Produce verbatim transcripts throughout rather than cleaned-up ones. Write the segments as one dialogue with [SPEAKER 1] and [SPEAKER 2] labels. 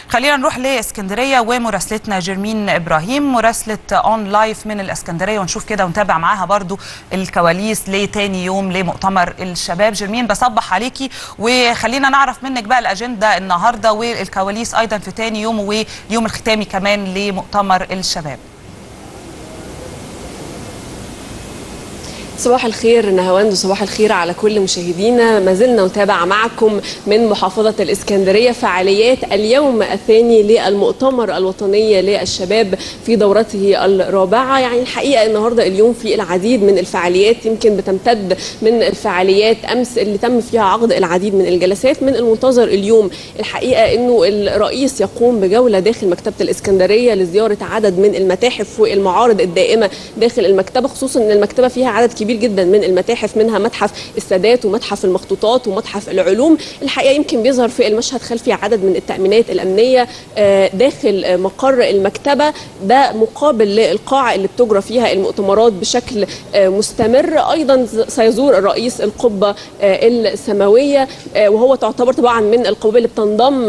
[SPEAKER 1] خلينا نروح لاسكندريه ومراسلتنا جيرمين ابراهيم، مراسله اون لايف من الاسكندريه، ونشوف كده ونتابع معاها برضو الكواليس لتاني يوم لمؤتمر الشباب. جيرمين بصبح عليكي، وخلينا نعرف منك بقى الاجنده النهارده والكواليس ايضا في تاني يوم واليوم الختامي كمان لمؤتمر الشباب.
[SPEAKER 2] صباح الخير نهاوند وصباح الخير على كل مشاهدينا. ما زلنا نتابع معكم من محافظة الإسكندرية فعاليات اليوم الثاني للمؤتمر الوطني للشباب في دورته الرابعة. يعني الحقيقة النهاردة اليوم في العديد من الفعاليات، يمكن بتمتد من الفعاليات أمس اللي تم فيها عقد العديد من الجلسات. من المنتظر اليوم الحقيقة أنه الرئيس يقوم بجولة داخل مكتبة الإسكندرية لزيارة عدد من المتاحف والمعارض الدائمة داخل المكتبة، خصوصا أن المكتبة فيها عدد كبير كبير جدا من المتاحف، منها متحف السادات ومتحف المخطوطات ومتحف العلوم. الحقيقه يمكن بيظهر في المشهد خلفي عدد من التأمينات الأمنية داخل مقر المكتبة، ده مقابل للقاعة اللي بتجرى فيها المؤتمرات بشكل مستمر. ايضا سيزور الرئيس القبة السماوية، وهو تعتبر طبعا من القبة اللي بتنضم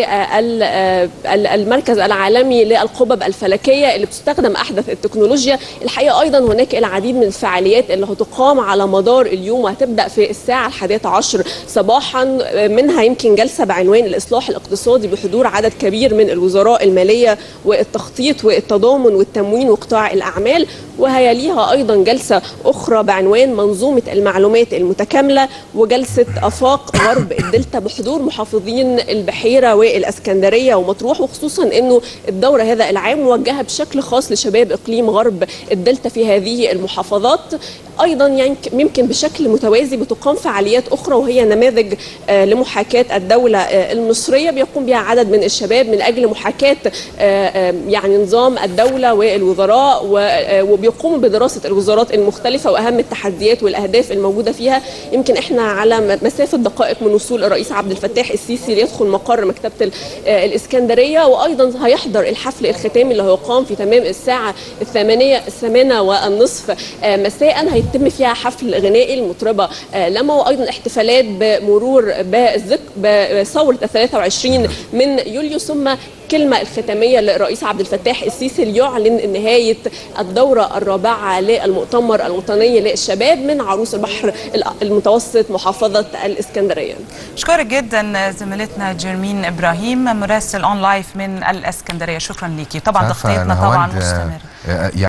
[SPEAKER 2] للمركز العالمي للقبب الفلكية اللي بتستخدم احدث التكنولوجيا. الحقيقه ايضا هناك العديد من الفعاليات اللي هتقام على مدار اليوم، وهتبدا في الساعه الحادية عشر صباحا، منها يمكن جلسه بعنوان الاصلاح الاقتصادي بحضور عدد كبير من الوزراء الماليه والتخطيط والتضامن والتموين وقطاع الاعمال، وهيليها ايضا جلسه اخرى بعنوان منظومه المعلومات المتكامله، وجلسه افاق غرب الدلتا بحضور محافظين البحيره والاسكندريه ومطروح. وخصوصا انه الدوره هذا العام موجهه بشكل خاص لشباب اقليم غرب الدلتا في هذه المحافظات. ايضا يعني يمكن بشكل متوازي بتقام فعاليات اخرى، وهي نماذج لمحاكاه الدوله المصريه بيقوم بها عدد من الشباب من اجل محاكاه يعني نظام الدوله والوزراء، وبيقوموا بدراسه الوزارات المختلفه واهم التحديات والاهداف الموجوده فيها. يمكن احنا على مسافه دقائق من وصول الرئيس عبد الفتاح السيسي ليدخل مقر مكتبه الاسكندريه، وايضا هيحضر الحفل الختامي اللي هيقام في تمام الساعه الثامنه الثامنه والنصف مساء، هيتم فيها حفل غنائي المطربه لما، وايضا احتفالات بمرور بثوره الثلاثة وعشرين من يوليو، ثم كلمة الختامية للرئيس عبد الفتاح السيسي ليعلن نهاية الدورة الرابعة للمؤتمر الوطني للشباب من عروس البحر المتوسط محافظة الإسكندرية.
[SPEAKER 1] أشكرك جدا زميلتنا جيرمين إبراهيم مراسل أون لايف من الإسكندرية، شكرا ليكي. طبعا تغطيتنا طبعا مستمرة.